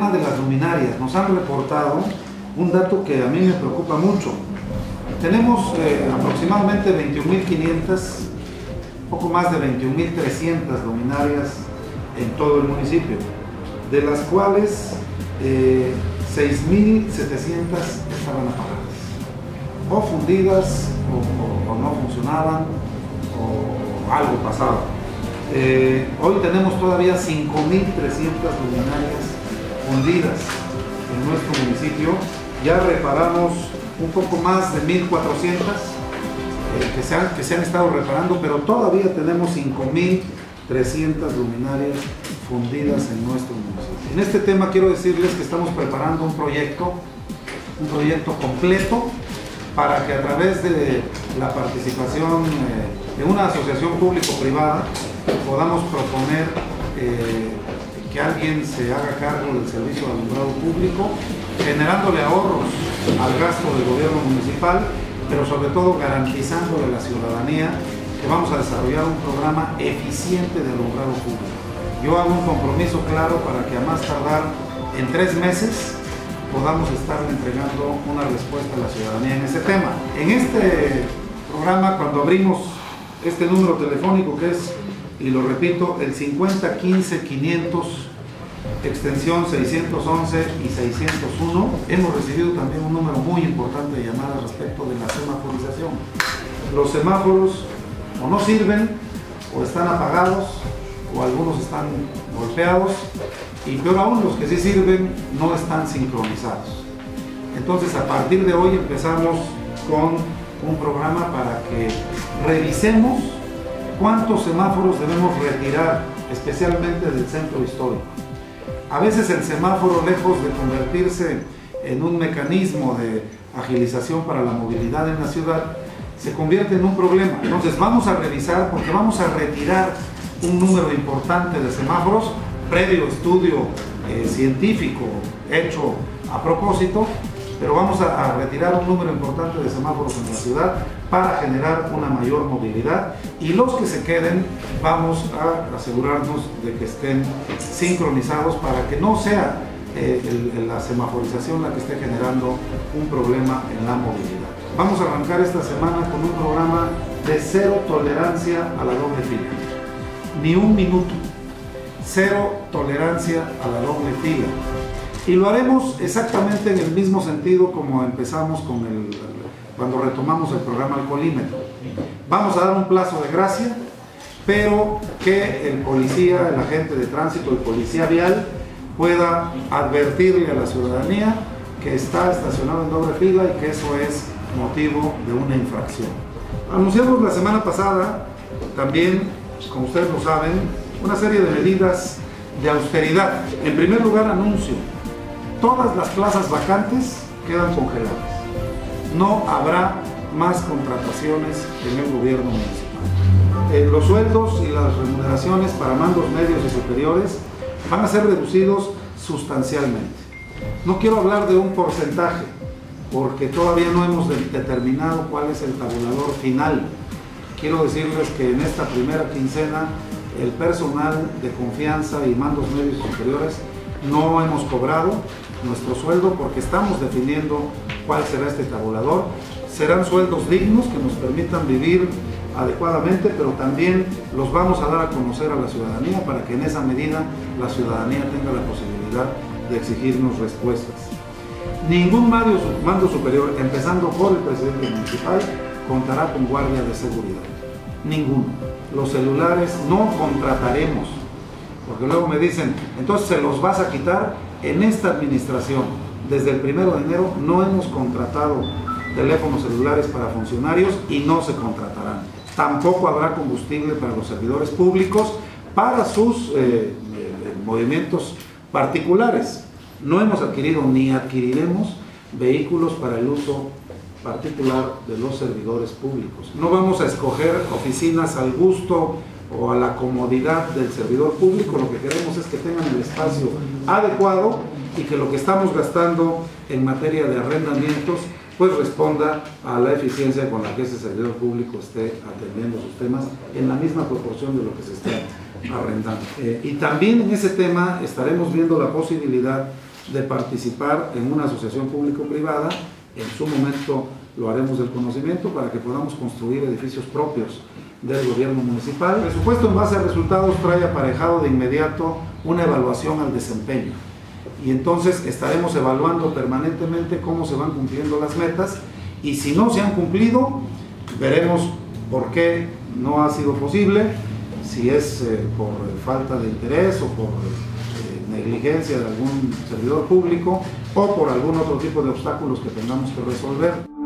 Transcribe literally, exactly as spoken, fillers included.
tema de las luminarias. Nos han reportado un dato que a mí me preocupa mucho. Tenemos eh, aproximadamente veintiún mil quinientas, poco más de veintiún mil trescientas luminarias en todo el municipio, de las cuales eh, seis mil setecientas estaban apagadas, o fundidas, o, o, o no funcionaban, o algo pasaba. Eh, hoy tenemos todavía cinco mil trescientas luminarias fundidas en nuestro municipio. Ya reparamos un poco más de mil cuatrocientas eh, que, se han, que se han estado reparando, pero todavía tenemos cinco mil trescientas luminarias fundidas en nuestro municipio. En este tema quiero decirles que estamos preparando un proyecto, un proyecto completo para que a través de la participación eh, de una asociación público-privada podamos proponer eh, que alguien se haga cargo del servicio de alumbrado público, generándole ahorros al gasto del gobierno municipal, pero sobre todo garantizándole a la ciudadanía que vamos a desarrollar un programa eficiente de alumbrado público. Yo hago un compromiso claro para que a más tardar en tres meses podamos estar entregando una respuesta a la ciudadanía en ese tema. En este programa, cuando abrimos este número telefónico que es, y lo repito, el cincuenta quince quinientos, extensión seiscientos once y seiscientos uno, hemos recibido también un número muy importante de llamadas respecto de la semaforización. Los semáforos o no sirven, o están apagados, o algunos están golpeados, y peor aún, los que sí sirven no están sincronizados. Entonces, a partir de hoy empezamos con un programa para que revisemos cuántos semáforos debemos retirar, especialmente del centro histórico. A veces el semáforo, lejos de convertirse en un mecanismo de agilización para la movilidad en la ciudad, se convierte en un problema. Entonces vamos a revisar, porque vamos a retirar un número importante de semáforos, previo estudio eh, científico hecho a propósito, pero vamos a, a retirar un número importante de semáforos en la ciudad para generar una mayor movilidad, y los que se queden vamos a asegurarnos de que estén sincronizados para que no sea eh, el, la semaforización la que esté generando un problema en la movilidad. Vamos a arrancar esta semana con un programa de cero tolerancia a la doble fila. Ni un minuto. Cero tolerancia a la doble fila. Y lo haremos exactamente en el mismo sentido como empezamos con el, cuando retomamos el programa Alcoholímetro. Vamos a dar un plazo de gracia, pero que el policía, el agente de tránsito, el policía vial, pueda advertirle a la ciudadanía que está estacionado en doble fila y que eso es motivo de una infracción. Anunciamos la semana pasada también, como ustedes lo saben, una serie de medidas de austeridad. En primer lugar, anuncio: todas las plazas vacantes quedan congeladas. No habrá más contrataciones en el gobierno municipal. Eh, los sueldos y las remuneraciones para mandos medios y superiores van a ser reducidos sustancialmente. No quiero hablar de un porcentaje, porque todavía no hemos de determinado cuál es el tabulador final. Quiero decirles que en esta primera quincena el personal de confianza y mandos medios y superiores no hemos cobrado nuestro sueldo, porque estamos definiendo cuál será este tabulador. Serán sueldos dignos que nos permitan vivir adecuadamente, pero también los vamos a dar a conocer a la ciudadanía para que en esa medida la ciudadanía tenga la posibilidad de exigirnos respuestas. Ningún mando superior, empezando por el presidente municipal, contará con guardia de seguridad. Ninguno. Los celulares no contrataremos, porque luego me dicen, entonces se los vas a quitar. En esta administración, desde el primero de enero, no hemos contratado teléfonos celulares para funcionarios y no se contratarán. Tampoco habrá combustible para los servidores públicos para sus eh, movimientos particulares. No hemos adquirido ni adquiriremos vehículos para el uso particular de los servidores públicos. No vamos a escoger oficinas al gusto o a la comodidad del servidor público. Lo que queremos es que tengan el espacio adecuado y que lo que estamos gastando en materia de arrendamientos pues responda a la eficiencia con la que ese servidor público esté atendiendo sus temas en la misma proporción de lo que se está arrendando. Eh, y también en ese tema estaremos viendo la posibilidad de participar en una asociación público-privada. En su momento lo haremos del conocimiento para que podamos construir edificios propios del gobierno municipal. El presupuesto en base a resultados trae aparejado de inmediato una evaluación al desempeño, y entonces estaremos evaluando permanentemente cómo se van cumpliendo las metas, y si no se han cumplido, veremos por qué no ha sido posible, si es eh, por falta de interés o por eh, negligencia de algún servidor público o por algún otro tipo de obstáculos que tengamos que resolver.